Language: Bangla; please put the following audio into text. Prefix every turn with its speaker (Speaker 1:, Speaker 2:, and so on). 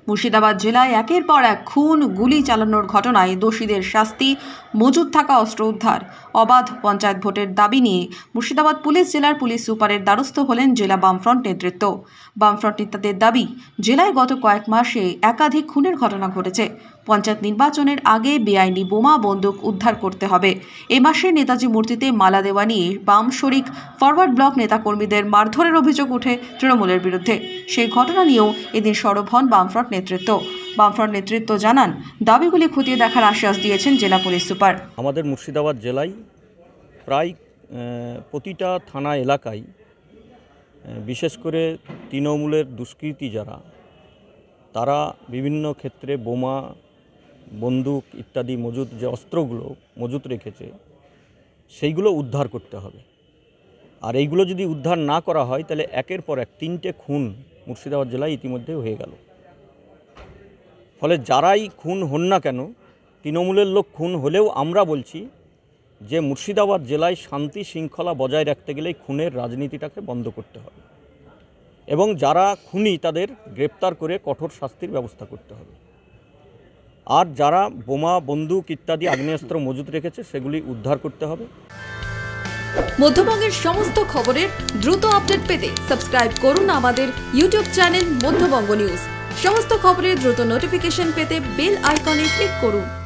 Speaker 1: মুর্শিদাবাদ জেলায় একের পর এক খুন গুলি চালানোর ঘটনায় দোষীদের শাস্তি, মজুদ থাকা অস্ত্র উদ্ধার, অবাধ পঞ্চায়েত ভোটের দাবি নিয়ে মুর্শিদাবাদ পুলিশ জেলার পুলিশ সুপারের দ্বারস্থ হলেন জেলা বামফ্রন্ট নেতৃত্ব। বামফ্রন্ট নেতাদের দাবি, জেলায় গত কয়েক মাসে একাধিক খুনের ঘটনা ঘটেছে। পঞ্চায়েত নির্বাচনের আগে বেআইনি বোমা বন্দুক উদ্ধার করতে হবে। এ মাসে নেতাজি মূর্তিতে মালা দেওয়া নিয়ে বাম শরিক ফরওয়ার্ড ব্লক নেতাকর্মীদের মারধরের অভিযোগ ওঠে তৃণমূলের বিরুদ্ধে। সেই ঘটনা নিয়েও এদিন সরব হন বামফ্রন্ট নেতৃত্ব। বামফ্রন্ট নেতৃত্ব জানান, দাবিগুলি খতিয়ে দেখার আশ্বাস দিয়েছেন জেলা পুলিশ সুপার।
Speaker 2: আমাদের মুর্শিদাবাদ জেলায় প্রায় প্রতিটা থানা এলাকায় বিশেষ করে তৃণমূলের দুষ্কৃতী যারা, তারা বিভিন্ন ক্ষেত্রে বোমা, বন্দুক ইত্যাদি মজুদ যে অস্ত্রগুলো মজুত রেখেছে সেইগুলো উদ্ধার করতে হবে। আর এইগুলো যদি উদ্ধার না করা হয় তাহলে একের পর এক 3টে খুন মুর্শিদাবাদ জেলায় ইতিমধ্যে হয়ে গেল। ফলে যারাই খুন হন না কেন, তৃণমূলের লোক খুন হলেও আমরা বলছি যে মুর্শিদাবাদ জেলায় শান্তি শৃঙ্খলা বজায় রাখতে গেলে খুনের রাজনীতিটাকে বন্ধ করতে হবে এবং যারা খুনি তাদের গ্রেপ্তার করে কঠোর শাস্তির ব্যবস্থা করতে হবে। আর যারা বোমা, বন্দুক ইত্যাদি আগ্নেয়াস্ত্র মজুত রেখেছে সেগুলি উদ্ধার করতে হবে।
Speaker 3: মধ্যবঙ্গের সমস্ত খবরের দ্রুত আপডেট পেতে সাবস্ক্রাইব করুন আমাদের ইউটিউব চ্যানেল মধ্যবঙ্গ নিউজ। সমস্ত খবরের দ্রুত নোটিফিকেশন পেতে বেল আইকনে ক্লিক করুন।